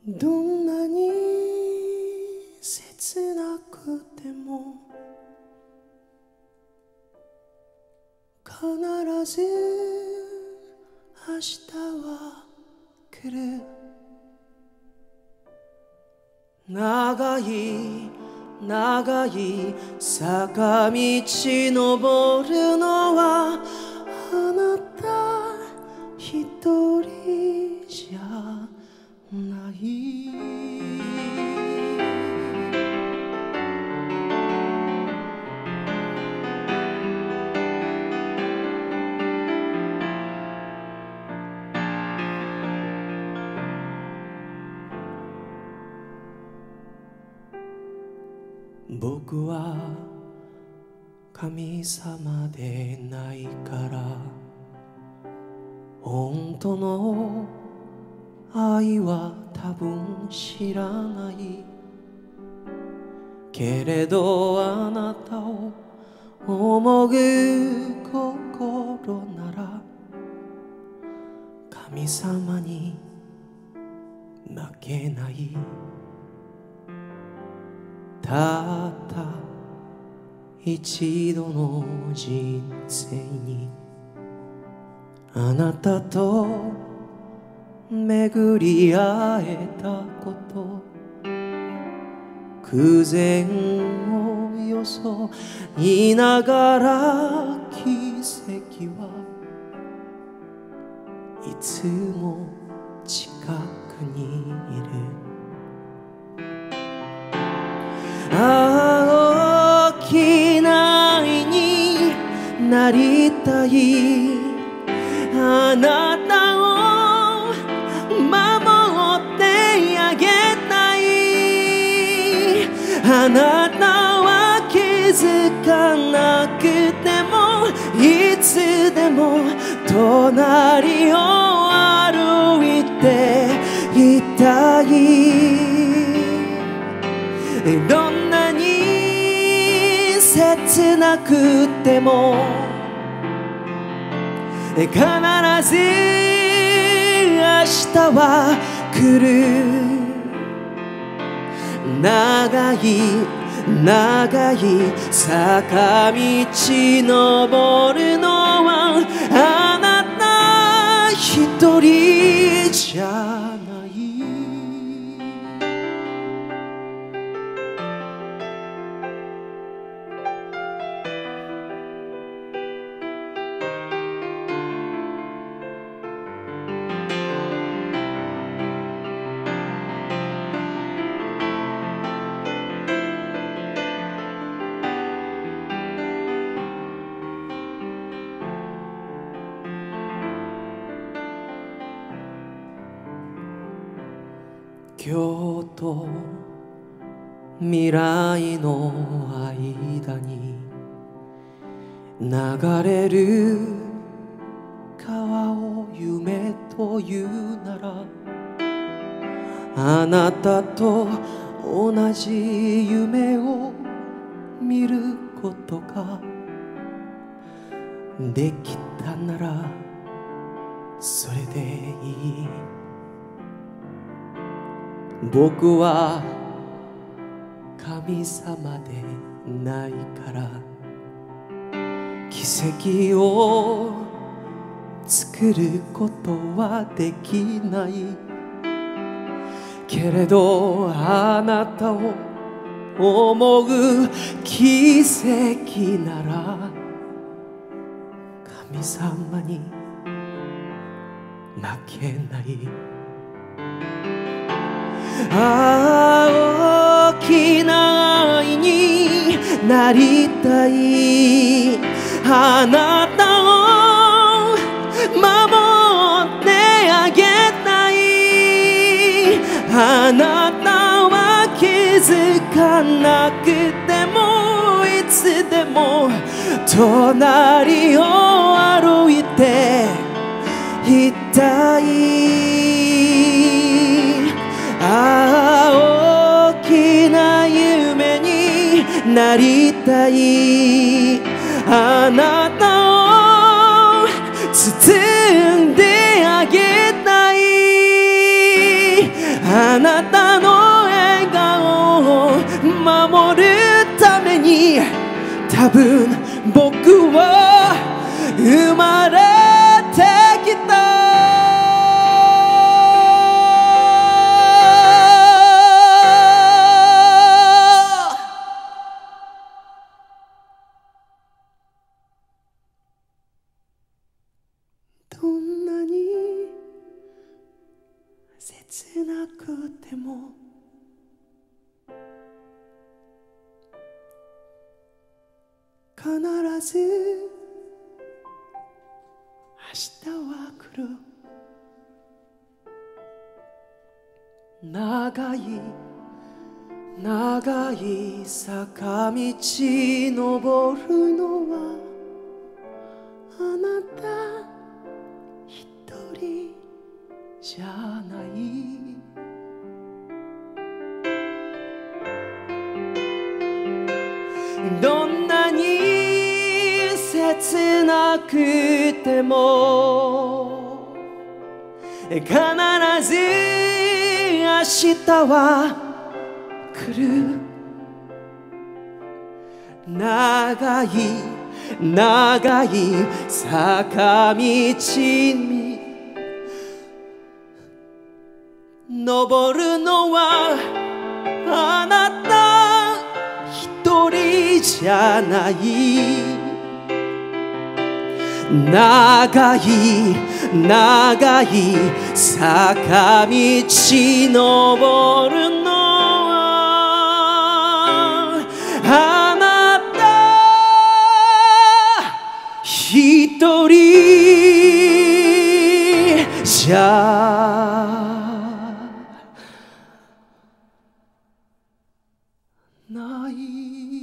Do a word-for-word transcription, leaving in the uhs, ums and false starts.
どんなに切なくても必ず明日は来る。長い長い坂道登るのはあなた一人じゃない。僕は神様でないから本当の愛は多分知らないけれど、あなたを思う心なら神様に負けない。たった一度の人生にあなたと巡り会えたこと、偶然を装いながら奇跡はいつも近くにいる。大きな愛になりたい、あなたを守ってあげたい。あなたは気づかなくてもいつでも隣を歩いていたい。どんなに切なくても必ず明日は来る。長い長い坂道登るのはあなた一人じゃない。今日と未来の間に流れる川を夢というなら、あなたと同じ夢を見ることができたならそれでいい。僕は神様でないから奇跡を作ることはできないけれど、あなたを思う奇跡なら神様に負けない。大きな愛になりたい、あなたを守ってあげたい。あなたは気づかなくてもいつでも隣を歩いていたい。大きな夢になりたい、あなたを包んであげたい。あな多分僕は生まれてきた。どんなに切なくても必ず明日は来る。長い長い坂道登るのはあなた一人じゃない。どんなに切なくても必ず明日は来る。長い長い坂道に登るのはあなた一人じゃない。長い長い坂道登るのはあなた一人じゃない。